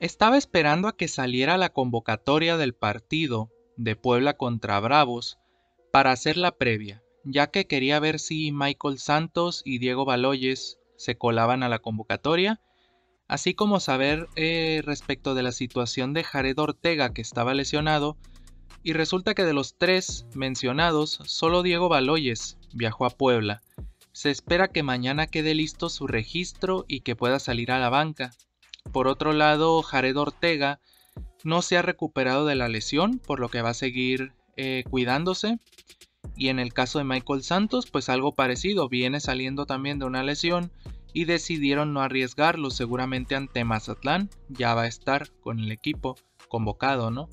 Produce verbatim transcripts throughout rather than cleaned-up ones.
Estaba esperando a que saliera la convocatoria del partido de Puebla contra Bravos para hacer la previa, ya que quería ver si Michael Santos y Diego Baloyes se colaban a la convocatoria, así como saber eh, respecto de la situación de Jared Ortega, que estaba lesionado, y resulta que de los tres mencionados, solo Diego Baloyes viajó a Puebla. Se espera que mañana quede listo su registro y que pueda salir a la banca. Por otro lado, Jared Ortega no se ha recuperado de la lesión, por lo que va a seguir eh, cuidándose. Y en el caso de Michael Santos, pues algo parecido, viene saliendo también de una lesión y decidieron no arriesgarlo, seguramente ante Mazatlán, ya va a estar con el equipo convocado, ¿no?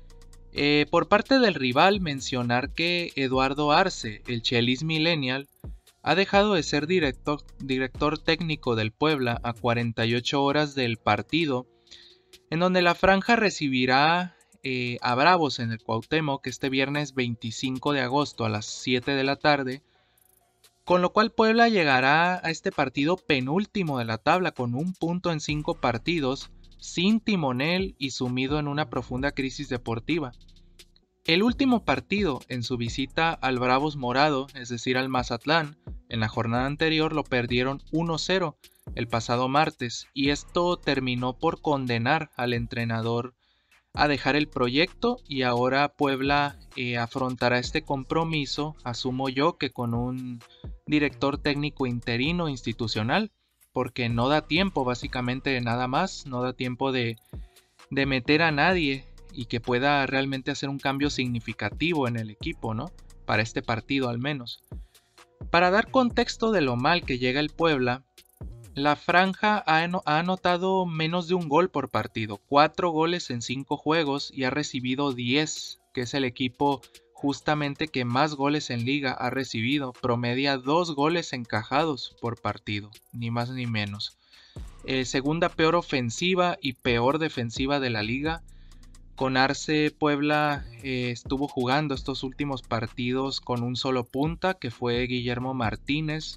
Eh, por parte del rival, mencionar que Eduardo Arce, el Chelis Millennial, ha dejado de ser director, director técnico del Puebla a cuarenta y ocho horas del partido, en donde la franja recibirá eh, a Bravos en el Cuauhtémoc este viernes veinticinco de agosto a las siete de la tarde, con lo cual Puebla llegará a este partido penúltimo de la tabla con un punto en cinco partidos, sin timonel y sumido en una profunda crisis deportiva. El último partido en su visita al Bravos Morado, es decir al Mazatlán, en la jornada anterior lo perdieron uno cero el pasado martes, y esto terminó por condenar al entrenador a dejar el proyecto, y ahora Puebla eh, afrontará este compromiso, asumo yo que con un director técnico interino institucional, porque no da tiempo básicamente de nada más, no da tiempo de, de meter a nadie y que pueda realmente hacer un cambio significativo en el equipo, ¿no? Para este partido al menos. Para dar contexto de lo mal que llega el Puebla, la franja ha anotado menos de un gol por partido, cuatro goles en cinco juegos, y ha recibido diez, que es el equipo justamente que más goles en liga ha recibido, promedia dos goles encajados por partido, ni más ni menos. Eh, segunda peor ofensiva y peor defensiva de la liga. Con Arce, Puebla eh, estuvo jugando estos últimos partidos con un solo punta, que fue Guillermo Martínez.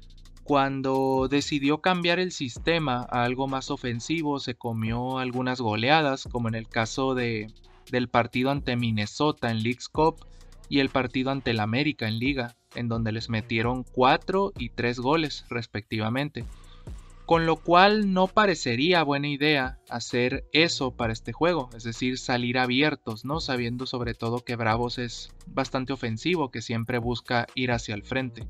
Cuando decidió cambiar el sistema a algo más ofensivo, se comió algunas goleadas, como en el caso de, del partido ante Minnesota en Leagues Cup y el partido ante el América en Liga, en donde les metieron cuatro y tres goles respectivamente. Con lo cual no parecería buena idea hacer eso para este juego, es decir, salir abiertos, ¿no? Sabiendo sobre todo que Bravos es bastante ofensivo, que siempre busca ir hacia el frente.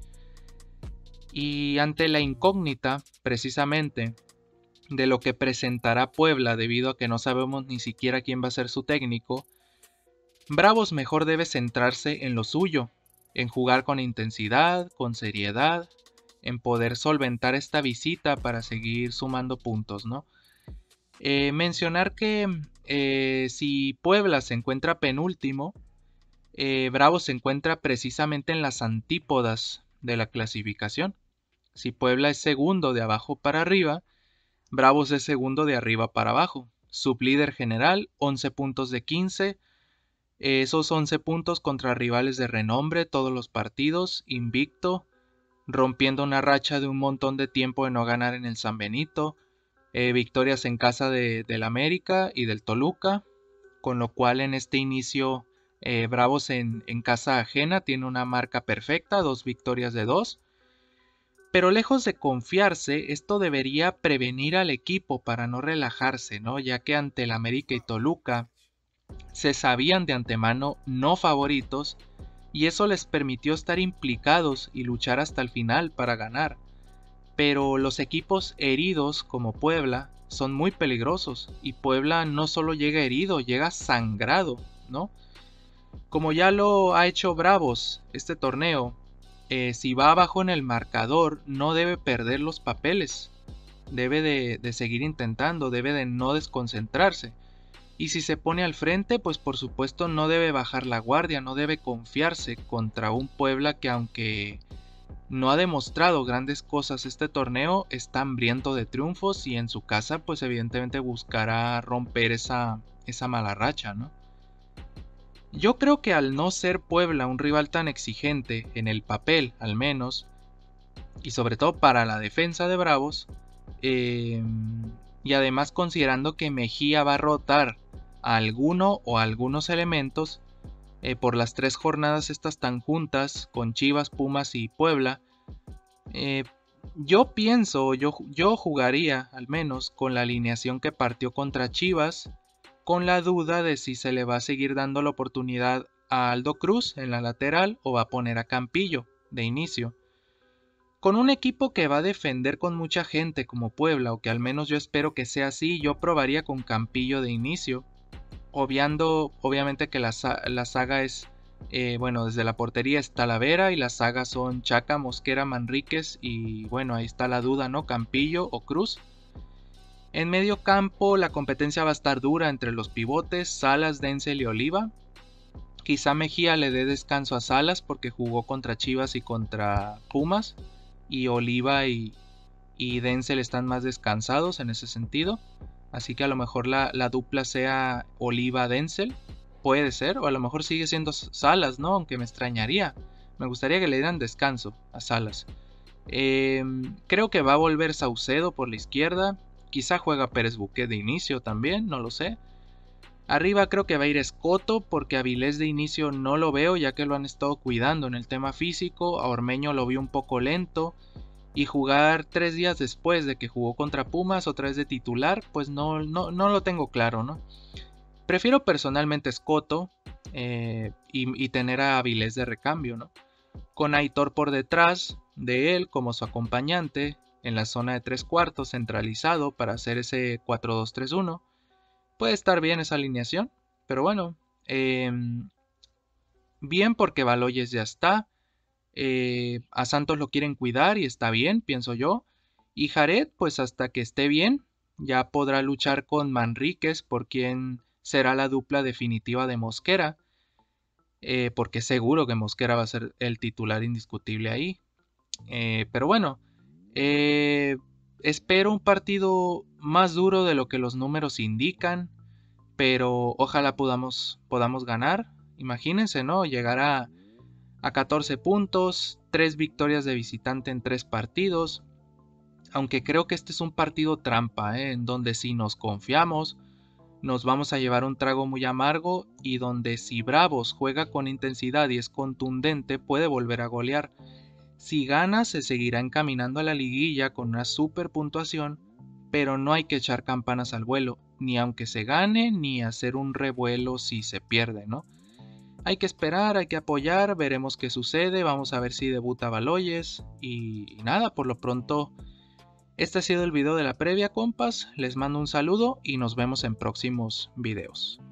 Y ante la incógnita, precisamente, de lo que presentará Puebla debido a que no sabemos ni siquiera quién va a ser su técnico, Bravos mejor debe centrarse en lo suyo, en jugar con intensidad, con seriedad, en poder solventar esta visita para seguir sumando puntos, ¿no? Eh, mencionar que eh, si Puebla se encuentra penúltimo, eh, Bravos se encuentra precisamente en las antípodas de la clasificación. Si Puebla es segundo de abajo para arriba, Bravos es segundo de arriba para abajo. Sublíder general, once puntos de quince. Esos once puntos contra rivales de renombre, todos los partidos, invicto, rompiendo una racha de un montón de tiempo de no ganar en el San Benito, eh, victorias en casa de, del América y del Toluca, con lo cual en este inicio eh, Bravos en, en casa ajena tiene una marca perfecta, dos victorias de dos. Pero lejos de confiarse, esto debería prevenir al equipo para no relajarse, ¿no? Ya que ante el América y Toluca se sabían de antemano no favoritos, y eso les permitió estar implicados y luchar hasta el final para ganar. Pero los equipos heridos como Puebla son muy peligrosos, y Puebla no solo llega herido, llega sangrado, ¿no? Como ya lo ha hecho Bravos este torneo, eh, si va abajo en el marcador no debe perder los papeles, debe de, de seguir intentando, debe de no desconcentrarse. Y si se pone al frente, pues por supuesto no debe bajar la guardia, no debe confiarse contra un Puebla que, aunque no ha demostrado grandes cosas este torneo, está hambriento de triunfos, y en su casa pues evidentemente buscará romper esa, esa mala racha, ¿no? Yo creo que al no ser Puebla un rival tan exigente, en el papel al menos, y sobre todo para la defensa de Bravos, eh, Y además considerando que Mejía va a rotar a alguno o a algunos elementos eh, por las tres jornadas estas tan juntas con Chivas, Pumas y Puebla, eh, yo pienso, yo, yo jugaría al menos con la alineación que partió contra Chivas, con la duda de si se le va a seguir dando la oportunidad a Aldo Cruz en la lateral o va a poner a Campillo de inicio. Con un equipo que va a defender con mucha gente como Puebla, o que al menos yo espero que sea así, yo probaría con Campillo de inicio, obviando obviamente que la, la saga es, eh, bueno, desde la portería está Talavera y la saga son Chaca, Mosquera, Manríquez y bueno, ahí está la duda, ¿no? Campillo o Cruz. En medio campo la competencia va a estar dura entre los pivotes, Salas, Denzel y Oliva. Quizá Mejía le dé descanso a Salas porque jugó contra Chivas y contra Pumas, y Oliva y, y Denzel están más descansados en ese sentido. Así que a lo mejor la, la dupla sea Oliva-Denzel, puede ser, o a lo mejor sigue siendo Salas, ¿no? Aunque me extrañaría. Me gustaría que le dieran descanso a Salas. Eh, creo que va a volver Saucedo por la izquierda. Quizá juega Pérez Buquet de inicio también, no lo sé. Arriba creo que va a ir Escoto porque a Vilés de inicio no lo veo ya que lo han estado cuidando en el tema físico. A Ormeño lo vi un poco lento. Y jugar tres días después de que jugó contra Pumas otra vez de titular, pues no, no, no lo tengo claro, ¿no? Prefiero personalmente Escoto eh, y, y tener a Avilés de recambio, ¿no? Con Aitor por detrás de él como su acompañante en la zona de tres cuartos centralizado para hacer ese cuatro dos tres uno. Puede estar bien esa alineación, pero bueno, eh, bien porque Baloyes ya está. Eh, a Santos lo quieren cuidar y está bien, pienso yo. Y Jared, pues hasta que esté bien, ya podrá luchar con Manríquez por quien será la dupla definitiva de Mosquera. Eh, porque seguro que Mosquera va a ser el titular indiscutible ahí. Eh, pero bueno, eh, espero un partido más duro de lo que los números indican. Pero ojalá podamos, podamos ganar. Imagínense, ¿no? Llegar a a catorce puntos, tres victorias de visitante en tres partidos, aunque creo que este es un partido trampa, ¿eh? En donde si nos confiamos, nos vamos a llevar un trago muy amargo y donde si Bravos juega con intensidad y es contundente, puede volver a golear. Si gana, se seguirá encaminando a la liguilla con una super puntuación, pero no hay que echar campanas al vuelo, ni aunque se gane, ni hacer un revuelo si se pierde, ¿no? Hay que esperar, hay que apoyar, veremos qué sucede, vamos a ver si debuta Baloyes y, y nada, por lo pronto este ha sido el video de la previa, compas, les mando un saludo y nos vemos en próximos videos.